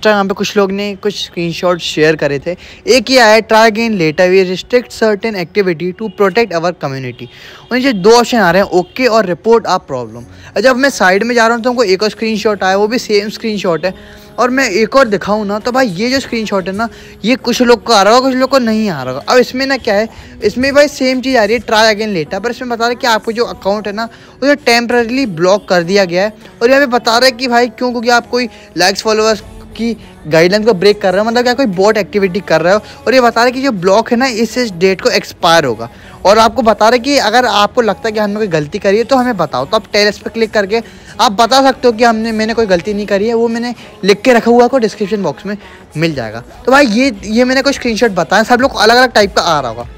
Instagram पे कुछ लोग ने कुछ स्क्रीनशॉट शेयर करे थे। एक ही आया, try again later, we restrict certain activity to protect our community. और नीचे दो ऑप्शन आ रहे हैं, ओके और रिपोर्ट आ प्रॉब्लम। जब मैं साइड में जा रहा हूँ तो हमको एक और स्क्रीनशॉट आया, वो भी सेम स्क्रीनशॉट है। और मैं एक और दिखाऊँ ना तो भाई ये जो स्क्रीनशॉट है ना, ये कुछ लोग को आ रहा होगा, कुछ लोग को नहीं आ रहा होगा। अब इसमें ना क्या है, इसमें भाई सेम चीज़ आ रही है, ट्राई अगेन लेटर, पर इसमें बता रहा है कि आपको जो अकाउंट है ना उसे टेम्पररी ब्लॉक कर दिया गया है। और यहाँ पे बता रहा है कि भाई क्यों, क्योंकि आप कोई लाइक्स फॉलोअर्स की गाइडलाइन को ब्रेक कर रहे हो, मतलब क्या कोई बॉट एक्टिविटी कर रहे हो। और ये बता रहा है कि जो ब्लॉक है ना इस डेट को एक्सपायर होगा। और आपको बता रहे कि अगर आपको लगता है कि हमने कोई गलती करी है तो हमें बताओ, तो आप टेरेस पे क्लिक करके आप बता सकते हो कि मैंने कोई गलती नहीं करी है। वो मैंने लिख के रखा हुआ को डिस्क्रिप्शन बॉक्स में मिल जाएगा। तो भाई ये मैंने कोई स्क्रीनशॉट बताया, सब लोग को अलग अलग टाइप का आ रहा होगा।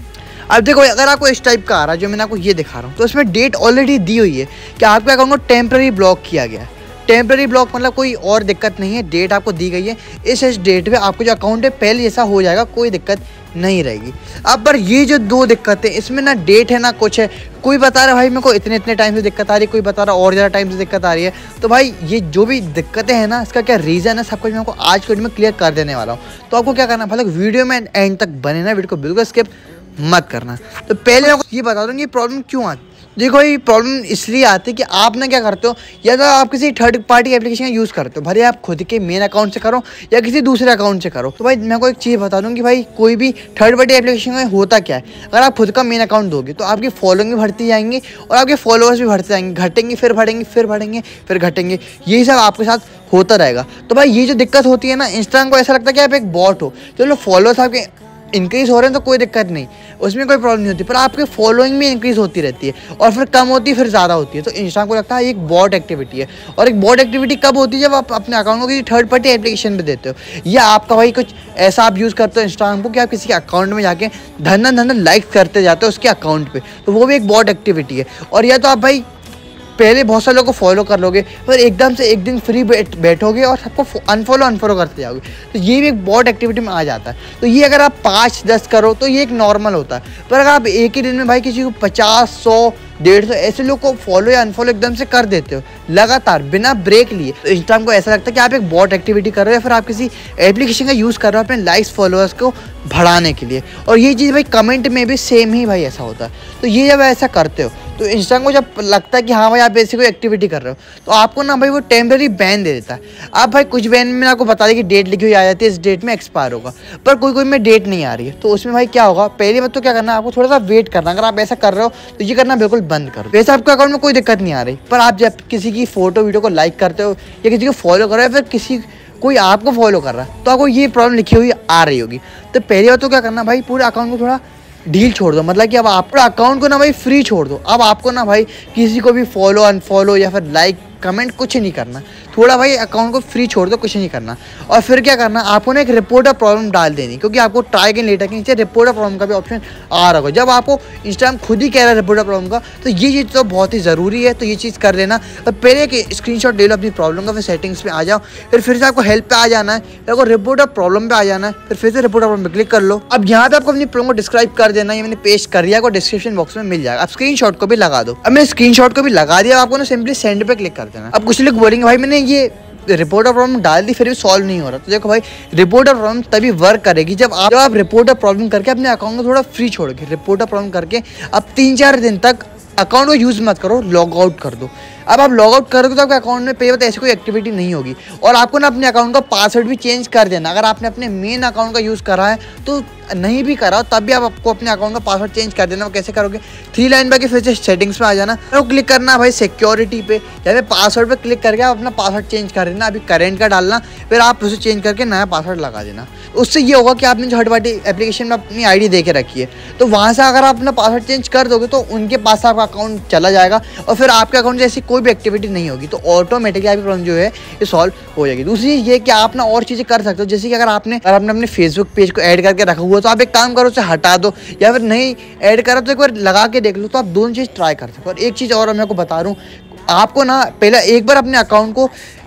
अब देखो, अगर आपको इस टाइप का आ रहा है जो मैंने आपको ये दिखा रहा हूँ, तो इसमें डेट ऑलरेडी दी हुई है कि आपके अकाउंट को टेम्पररी ब्लॉक किया गया है। टेम्पररी ब्लॉक मतलब कोई और दिक्कत नहीं है, डेट आपको दी गई है, इस डेट पे आपको जो अकाउंट है पहले जैसा हो जाएगा, कोई दिक्कत नहीं रहेगी। अब पर ये जो दो दिक्कतें, इसमें ना डेट है ना कुछ है, कोई बता रहा है भाई मेरे को इतने टाइम से दिक्कत आ रही है, कोई बता रहा और ज़्यादा टाइम से दिक्कत आ रही है। तो भाई ये जो भी दिक्कतें हैं ना, इसका क्या रीज़न है, सब कुछ मैं आपको आज के वीडियो में क्लियर कर देने वाला हूँ। तो आपको क्या करना है, मतलब वीडियो में एंड तक बने ना, वीडियो को बिल्कुल स्किप मत करना। तो पहले मैं आपको ये बता दूँ ये प्रॉब्लम क्यों आती है। देखो, ये प्रॉब्लम इसलिए आती है कि आप ना क्या करते हो, या तो आप किसी थर्ड पार्टी एप्लीकेशन का यूज़ करते हो, भले आप खुद के मेन अकाउंट से करो या किसी दूसरे अकाउंट से करो। तो भाई मैं को एक चीज़ बता दूँ कि भाई कोई भी थर्ड पार्टी एप्लीकेशन में होता क्या है, अगर आप खुद का मेन अकाउंट दोगे तो आपकी फॉलोइंग भी बढ़ती जाएंगी और आपके फॉलोअर्स भी बढ़ते जाएंगे, घटेंगे फिर बढ़ेंगे, फिर बढ़ेंगे फिर घटेंगे, यही सब आपके साथ होता रहेगा। तो भाई ये जो दिक्कत होती है ना, इंस्टाग्राम को ऐसा लगता है कि आप एक बॉट हो। चलो फॉलोअर्स आपके इंक्रीज हो रहे हैं तो कोई दिक्कत नहीं, उसमें कोई प्रॉब्लम नहीं होती, पर आपके फॉलोइंग में इंक्रीज होती रहती है और फिर कम होती है, फिर ज़्यादा होती है। तो इंस्टाग्राम को लगता है एक बॉट एक्टिविटी है। और एक बॉट एक्टिविटी कब होती है, जब आप अपने अकाउंट को किसी थर्ड पार्टी एप्लीकेशन पे देते हो, या आपका भाई कुछ ऐसा आप यूज़ करते हो इंस्टाग्राम को कि आप किसी के अकाउंट में जाके धन लाइक करते जाते हो उसके अकाउंट पर, तो वो भी एक बॉट एक्टिविटी है। और या तो आप भाई पहले बहुत सारे लोगों को फॉलो कर लोगे, फिर एकदम से एक दिन फ्री बैठोगे और सबको अनफॉलो करते जाओगे, तो ये भी एक बॉट एक्टिविटी में आ जाता है। तो ये अगर आप 5-10 करो तो ये एक नॉर्मल होता है, पर अगर आप एक ही दिन में भाई किसी को 50, 100, 150 ऐसे लोग को फॉलो या अनफॉलो एकदम से कर देते हो लगातार बिना ब्रेक लिए, तो इंस्टाग्राम को ऐसा लगता है कि आप एक बॉट एक्टिविटी कर रहे हो या फिर आप किसी एप्लीकेशन का यूज़ कर रहे हो अपने लाइक्स फॉलोअर्स को बढ़ाने के लिए। और ये चीज़ भाई कमेंट में भी सेम ही भाई ऐसा होता है। तो ये जब ऐसा करते हो तो इंस्टाग्राम को जब लगता है कि हाँ भाई आप ऐसी कोई एक्टिविटी कर रहे हो, तो आपको ना भाई वो टेम्पररी बैन दे देता है। आप भाई कुछ बैन में आपको बता दें कि डेट लिखी हुई आ जाती है, इस डेट में एक्सपायर होगा, पर कोई में डेट नहीं आ रही है। तो उसमें भाई क्या होगा, पहली बात तो क्या करना है, आपको थोड़ा सा वेट करना। अगर आप ऐसा कर रहे हो तो ये करना बिल्कुल बंद करो। वैसे आपके अकाउंट में कोई दिक्कत नहीं आ रही, पर आप जब किसी की फोटो वीडियो को लाइक करते हो या किसी को फॉलो कर रहे हो, फिर कोई आपको फॉलो कर रहा है, तो आपको ये प्रॉब्लम लिखी हुई आ रही होगी। तो पहली बात तो क्या करना भाई, पूरे अकाउंट को थोड़ा ढील छोड़ दो, मतलब कि अब आप अकाउंट को ना भाई फ्री छोड़ दो। अब आपको ना भाई किसी को भी फॉलो अनफॉलो या फिर लाइक कमेंट कुछ नहीं करना, थोड़ा भाई अकाउंट को फ्री छोड़ दो, कुछ नहीं करना। और फिर क्या करना, आपको ना एक रिपोर्ट ऑफ प्रॉब्लम डाल देनी, क्योंकि आपको ट्राई अगेन लेटर के नीचे रिपोर्ट ऑफ प्रॉब्लम का भी ऑप्शन आ रहा होगा। जब आपको इंस्टाग्राम खुद ही कह रहा है रिपोर्ट ऑफ प्रॉब्लम का, तो ये चीज़ तो बहुत ही ज़रूरी है, तो ये चीज़ कर लेना। और पहले एक स्क्रीनशॉट ले लो अपनी प्रॉब्लम का, फिर सेटिंग्स में आ जाओ, फिर से आपको हेल्प पे आ जाना है, फिर आपको रिपोर्ट ऑफ प्रॉब्लम पे आ जाना है, फिर से रिपोर्ट ऑफ प्रॉब्लम पे क्लिक कर लो। अब यहाँ पे आपको अपनी प्रॉब्लम को डिस्क्राइब कर देना, ये मैंने पेस्ट कर दिया, आपको डिस्क्रिप्शन बॉक्स में मिल जाएगा। अब स्क्रीनशॉट को भी लगा दो। अब मैं स्क्रीनशॉट को भी लगा दिया, आपको ना सिंपली सेंड पे क्लिक कर देना। अब कुछ लोग बोलेंगे भाई मैंने ये रिपोर्ट ऑफ प्रॉब्लम डाल दी फिर भी सॉल्व नहीं हो रहा, तो देखो भाई रिपोर्ट ऑफ प्रॉब्लम तभी वर्क करेगी जब आप रिपोर्ट ऑफ प्रॉब्लम करके अपने अकाउंट को थोड़ा फ्री छोड़ोगे। रिपोर्ट ऑफ प्रॉब्लम करके अब 3-4 दिन तक अकाउंट को यूज़ मत करो, लॉग आउट कर दो। अब आप लॉग आउट करोगे तो आपके अकाउंट में पहले ऐसी कोई एक्टिविटी नहीं होगी। और आपको ना अपने अकाउंट का पासवर्ड भी चेंज कर देना। अगर आपने अपने मेन अकाउंट का यूज़ करा है तो नहीं भी करा हो तब भी आपको अपने अकाउंट का पासवर्ड चेंज कर देना। वो कैसे करोगे, 3 लाइन पे फिर से सेटिंग्स में आ जाना, तो क्लिक करना भाई सिक्योरिटी पे, या फिर पासवर्ड पे क्लिक करके आप अपना पासवर्ड चेंज कर देना। अभी करेंट का डालना, फिर आप उसे चेंज करके नया पासवर्ड लगा देना। उससे ये होगा कि आपने थर्ड पार्टी एप्लीकेशन में अपनी आईडी दे के रखी है, तो वहाँ से अगर आप अपना पासवर्ड चेंज कर दोगे तो उनके पास आपका अकाउंट चला जाएगा और फिर आपके अकाउंट जैसी कोई भी एक्टिविटी नहीं होगी, तो ऑटोमेटिकली आपकी प्रॉब्लम जो है ये सॉल्व हो जाएगी। दूसरी ये कि आप ना और चीज़ें कर सकते हो, जैसे कि अगर आपने अपने फेसबुक पेज को ऐड करके रखा हुआ तो आप एक काम करो, उसे हटा दो, या फिर नहीं ऐड करो तो एक बार लगा के देख लो। तो आप दोनों चीज़ ट्राई कर सकते हो। और एक चीज़ और मैं आपको बता रहा हूँ, आपको ना पहले एक बार अपने अकाउंट को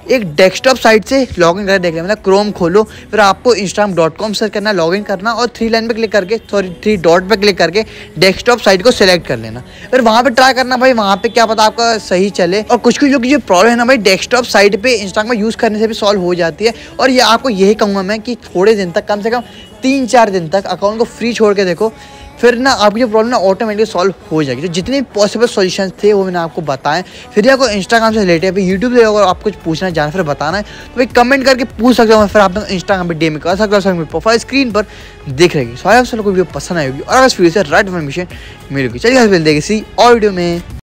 एक डेस्कटॉप साइट से लॉगिन करके देख लें, मतलब क्रोम खोलो, फिर आपको instagram.com सर्च करना, लॉगिन करना और 3 लाइन पे क्लिक करके, सॉरी 3 डॉट पे क्लिक करके डेस्कटॉप साइट को सिलेक्ट कर लेना। फिर वहाँ पे ट्राई करना भाई, वहाँ पे क्या पता आपका सही चले। और कुछ कुछ लोग जो प्रॉब्लम है ना भाई डेस्कटॉप साइट पे इंस्टाग्राम यूज़ करने से भी सॉल्व हो जाती है। और ये आपको यही कहूँगा मैं कि थोड़े दिन तक, कम से कम 3-4 दिन तक अकाउंट को फ्री छोड़ के देखो, फिर ना आपकी जो प्रॉब्लम ना ऑटोमेटिकली सॉल्व हो जाएगी। तो जितने पॉसिबल सॉल्यूशंस थे वो मैंने आपको बताएं। फिर आपको इंस्टाग्राम से रिलेटेड यूट्यूब से अगर आप कुछ पूछना चाहें फिर बताना है तो भाई कमेंट करके पूछ सकते हो, फिर आप इंस्टाग्राम पे डीएम कर सकते हो, प्रोफाइल स्क्रीन पर दिख रहेगी। सो आई होप आपको वीडियो पसंद आएगी और अगर इस वीडियो से राइट इन्फॉर्मेशन मिलेगी। चलिए मिलते हैं किसी और वीडियो में।